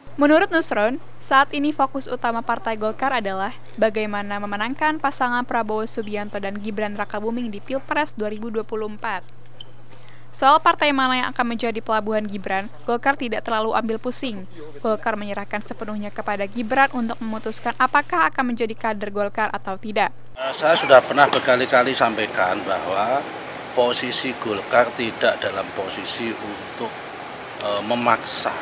Menurut Nusron, saat ini fokus utama Partai Golkar adalah bagaimana memenangkan pasangan Prabowo Subianto dan Gibran Rakabuming di Pilpres 2024. Soal partai mana yang akan menjadi pelabuhan Gibran, Golkar tidak terlalu ambil pusing. Golkar menyerahkan sepenuhnya kepada Gibran untuk memutuskan apakah akan menjadi kader Golkar atau tidak. Saya sudah pernah berkali-kali sampaikan bahwa posisi Golkar tidak dalam posisi untuk memaksa,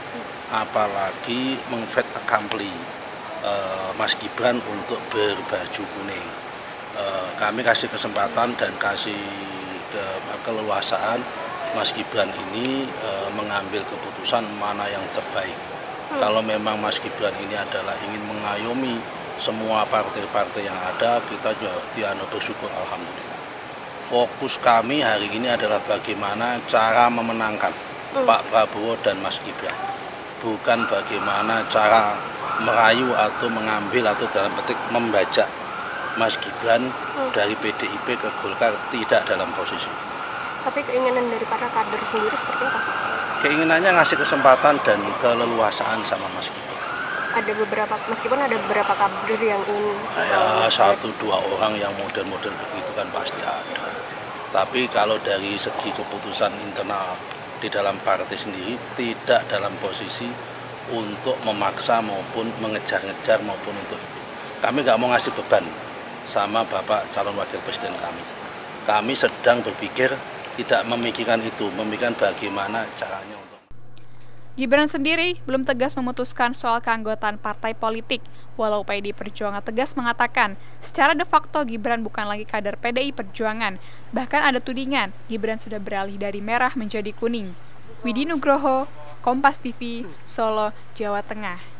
apalagi meng-fait accompli Mas Gibran untuk berbaju kuning. Kami kasih kesempatan dan kasih keleluasaan Mas Gibran ini mengambil keputusan mana yang terbaik. Kalau memang Mas Gibran ini adalah ingin mengayomi semua partai-partai yang ada, kita juga bersyukur alhamdulillah. Fokus kami hari ini adalah bagaimana cara memenangkan Pak Prabowo dan Mas Gibran. Bukan bagaimana cara merayu atau mengambil atau dalam petik membajak Mas Gibran dari PDIP ke Golkar, tidak dalam posisi itu. Tapi keinginan dari para kader sendiri seperti apa? Keinginannya ngasih kesempatan dan keleluasaan sama Mas Gibran. Ada beberapa, meskipun ada beberapa kader yang ingin ya, 1-2 orang yang model-model begitu kan pasti ada. Tapi kalau dari segi keputusan internal di dalam partai sendiri, tidak dalam posisi untuk memaksa maupun mengejar-ngejar maupun untuk itu. Kami nggak mau ngasih beban sama Bapak calon wakil presiden kami. Kami sedang berpikir tidak memikirkan itu, memikirkan bagaimana caranya untuk. Gibran sendiri belum tegas memutuskan soal keanggotaan partai politik, walau PDI Perjuangan tegas mengatakan secara de facto Gibran bukan lagi kader PDI Perjuangan. Bahkan ada tudingan Gibran sudah beralih dari merah menjadi kuning. Widi Nugroho, Kompas TV, Solo, Jawa Tengah.